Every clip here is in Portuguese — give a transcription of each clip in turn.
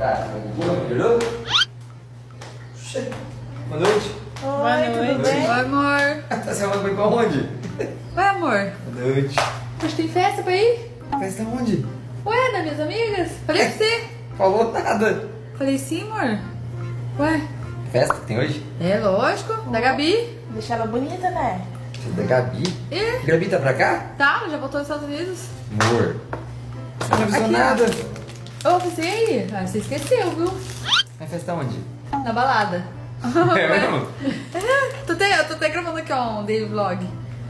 Tá, melhorou? Boa noite. Boa noite. Oi, amor. Essa semana foi pra onde? Vai, amor. Boa noite. Hoje tem festa pra ir? Festa onde? Ué, das minhas amigas? Falei pra você. Falou nada. Falei sim, amor. Ué? Festa que tem hoje? É, lógico. Da Gabi. Deixa ela bonita, né? Da Gabi? É. Gabi tá pra cá? Tá, ela já voltou dos Estados Unidos. Amor. Você não avisou Aqui, nada. Ô, avisei. Ah, você esqueceu, viu? Vai festa onde? Na balada. É mesmo? Eu tô até gravando aqui, ó, um daily vlog.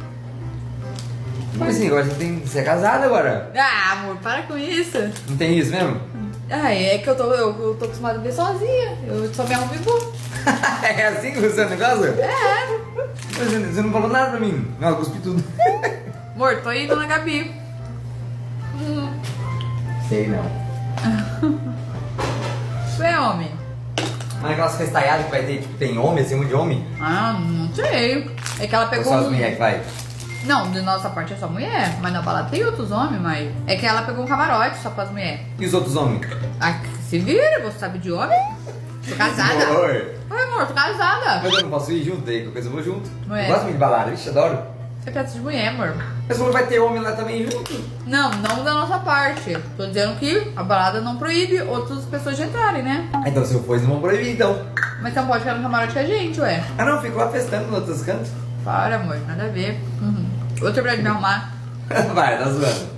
Como assim? Agora você é casada agora? Ah, amor, para com isso. Não tem isso mesmo? Ah, é que eu tô acostumada a viver sozinha. Eu só me arrumo e vou. É assim que funciona o negócio? É. Mas você não falou nada pra mim. Não, eu cuspi tudo. Amor, tô indo na Gabi. Sei não. Ué, homem. Mas aquelas festaiadas que vai ter, tipo, tem homem, assim, um monte de homem? Ah, não sei. É que ela Ou pegou. só as mulheres que vai? Não, de nossa parte é só mulher. Mas na balada tem outros homens, mas. É que ela pegou um camarote só pras mulheres. E os outros homens? Ah, se vira, você sabe de homem? Tô casada. Amor. Ai, amor, tô casada. Mas eu não posso ir junto daí, qualquer coisa eu vou junto. Ué. Eu gosto muito de balada, vixe, adoro. Você pensa de mulher, amor. Mas não vai ter homem lá também junto? Não, não da nossa parte. Tô dizendo que a balada não proíbe outras pessoas de entrarem, né? Ah, então se eu for, eles não vão proibir, então. Mas você não pode ficar no camarote com a gente, ué. Ah não, fico lá festando nos outros cantos. Para, amor, nada a ver. Vou terminar de me arrumar. Vai, tá zoando.